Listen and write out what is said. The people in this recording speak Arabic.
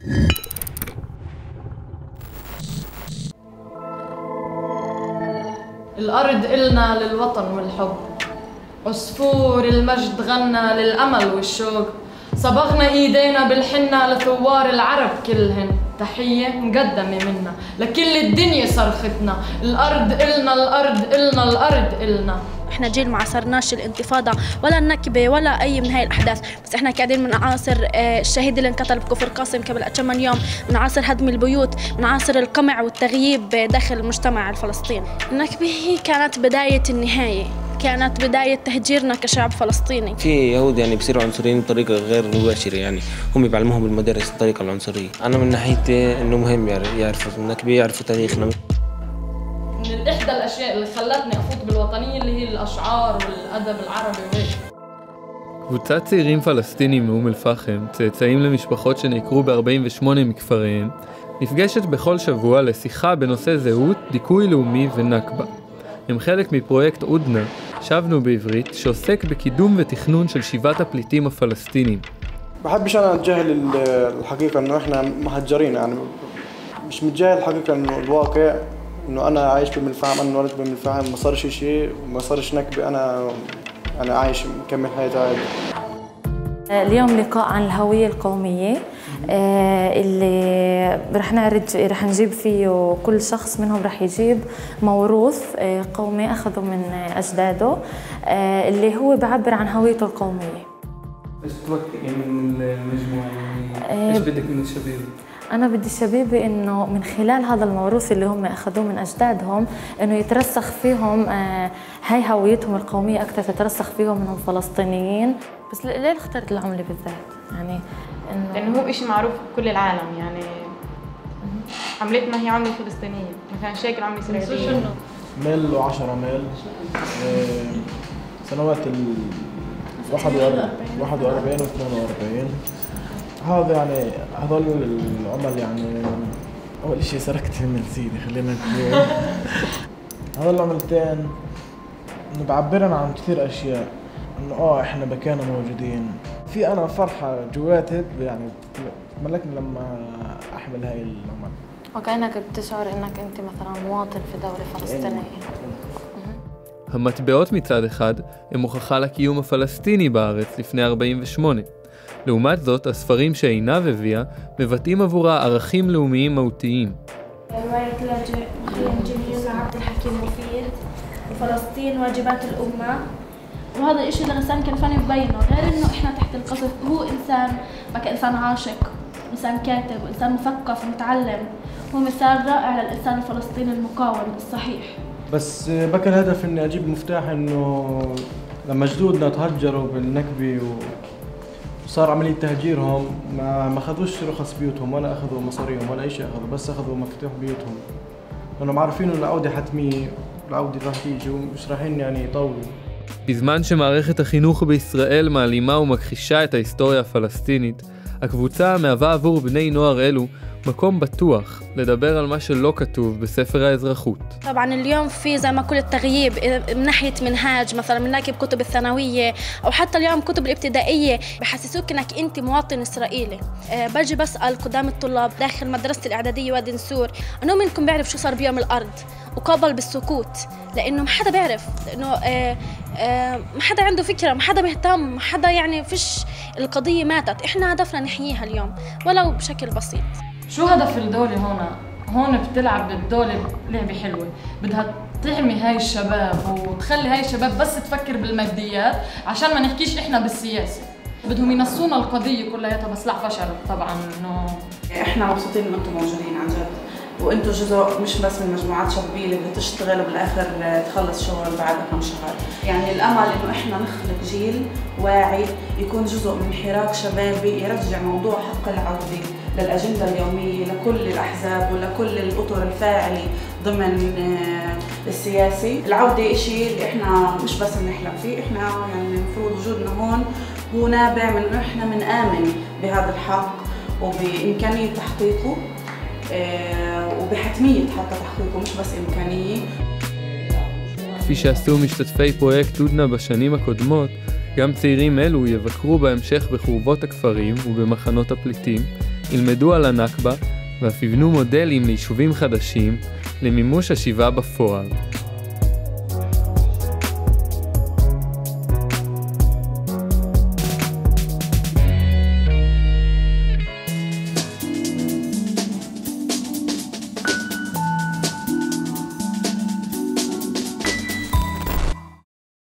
الأرض إلنا للوطن والحب، عصفور المجد غنى للأمل والشوق، صبغنا إيدينا بالحنة لثوار العرب كلهن، تحية مقدمة منا لكل الدنيا صرختنا، الأرض إلنا الأرض إلنا الأرض إلنا. احنا جيل ما عاصرناش الانتفاضة ولا النكبة ولا أي من هاي الأحداث، بس احنا قاعدين من عاصر الشهيد اللي انقتل بكفر قاسم قبل كم من يوم، من عاصر هدم البيوت، من عاصر القمع والتغييب داخل المجتمع الفلسطيني. النكبة هي كانت بداية النهاية، كانت بداية تهجيرنا كشعب فلسطيني. في يهود يعني بصيروا عنصريين بطريقة غير مباشرة، يعني هم بيعلموهم بالمدارس الطريقة العنصرية. أنا من ناحيتي إنه مهم يعرفوا النكبة، يعرفوا تاريخنا. من إحدى الأشياء اللي خلتني أفوت بالوطنية اللي هي الأشعار والأدب العربي وهيك. קבוצת צעירים פלסטינים מאום אל-פחם, צאצאים למשפחות שנעקרו ב-48 מכפריהם, נפגשת בכל שבוע לשיחה בנושא זהות, דיכוי לאומי ונכבה. הם חלק מפרויקט עודנה, שבנו בעברית, שעוסק בקידום ותכנון של שיבת הפליטים הפלסטינים. بحبش أنا أتجاهل الحقيقة إنه إحنا مهجرين، يعني مش متجاهل الحقيقة إنه الواقع إنه أنا عايش بأم الفحم، أنا ولدت بأم الفحم، ما صارش شيء وما صارش نكبة، أنا عايش مكمل حياتي عادي. اليوم لقاء عن الهوية القومية اللي رح نجيب فيه كل شخص منهم رح يجيب موروث قومي أخذه من أجداده اللي هو بعبر عن هويته القومية. ايش توقعي من المجموعة؟ ايش بدك من الشباب؟ أنا بدي الشباب إنه من خلال هذا الموروث اللي هم أخذوه من أجدادهم إنه يترسخ فيهم هاي هويتهم القومية أكثر، تترسخ فيهم إنهم فلسطينيين. بس ليه اخترت العملة بالذات؟ يعني إنه لأنه هو إشي معروف بكل العالم، يعني عملتنا هي عملة فلسطينية، مثلا شكل عملة إسرائيلية. ميل و10 ميل سنوات 41 و 42. هذا يعني هذول العمل، يعني أول شيء سرقت من سيدي، خلينا نقول هذول العملتين إنه بعبرن عن كثير أشياء، إنه إحنا بكينا موجودين في، أنا فرحة جواتي يعني تملكني لما أحمل هاي العمل، وكأنك بتشعر إنك أنت مثلا مواطن في دولة فلسطينية. המטבעות מצד אחד הם הוכחה לקיום הפלסטיני בארץ לפני 48. לעומת זאת, הספרים שעינב הביאה מבטאים עבורה ערכים לאומיים מהותיים. رواية مخيم جميل لعبد الحكيم مفيد، وفلسطين واجبات الأمة، وهذا الإشي اللي غسان كنفاني ببينه، غير إنه إحنا تحت القصف هو إنسان بقى إنسان عاشق، إنسان كاتب، إنسان مثقف متعلم، هو مثال رائع للإنسان الفلسطيني المقاوم الصحيح. بس بقى الهدف إني أجيب مفتاح إنه لما جدودنا تهجروا بالنكبة وصار عملية تهجيرهم ما أخذوش رخص بيوتهم ولا أخذوا مصاريهم ولا أي شيء، أخذوا بس أخذوا مفتوح بيوتهم، لأنهم عارفين إنه العودة حتمية، العودة راح تيجي ومش رايحين يعني يطولوا. בזמן שמערכת החינוך בישראל מעלימה ומכחישה את ההיסטוריה הפלסטינית, הקבוצה מהווה עבור בני נוער אלו מקום בטוח לדבר על מה שלא כתוב בספר האזרחות. طبعا اليوم في زي ما قلت التغييب من ناحية منهاج، مثلا من ناحية كتب الثانوية أو حتى اليوم كتب الابتدائية بحسسوك إنك أنت مواطن إسرائيلي. باجي بسأل قدام الطلاب داخل مدرسة الإعدادية وادي نسور أنه منكم بيعرف شو صار بيوم الأرض، وقابل بالسكوت لأنه ما حدا بيعرف، لأنه ما حدا عنده فكرة، ما حدا مهتم، ما حدا يعني فيش، القضية ماتت، إحنا هدفنا نحييها اليوم ولو بشكل بسيط. شو هدف الدولة هون بتلعب الدولة لعبة حلوة، بدها تحمي هاي الشباب وتخلي هاي الشباب بس تفكر بالماديات عشان ما نحكيش إحنا بالسياسة، بدهم ينسونا القضية كلها، بس لا فشل طبعا. إنه إحنا مبسوطين إن أنتم موجودين عن جد، وأنتم جزء مش بس من مجموعات شبابية اللي بتشتغل وبالآخر تخلص شغل بعد كم شهر. يعني الأمل إنه إحنا نخلق جيل واعي يكون جزء من حراك شبابي يرجع موضوع حق العودة للأجندة اليومية لكل الأحزاب ولكل الأطر الفاعلة ضمن السياسي. العودة إشي اللي إحنا مش بس بنحلم فيه، إحنا يعني المفروض وجودنا هون هو نابع من إنه إحنا بنآمن بهذا الحق وبإمكانية تحقيقه ובחתמית حتى تحقيقه مش بس إمكانية. כפי שעשו משתתפי פרויקט עודנה בשנים הקודמות, גם צעירים אלו יבקרו בהמשך בחורבות הכפרים ובמחנות הפליטים, ילמדו על הנכבה ואף יבנו מודלים ליישובים חדשים למימוש השיבה בפועל.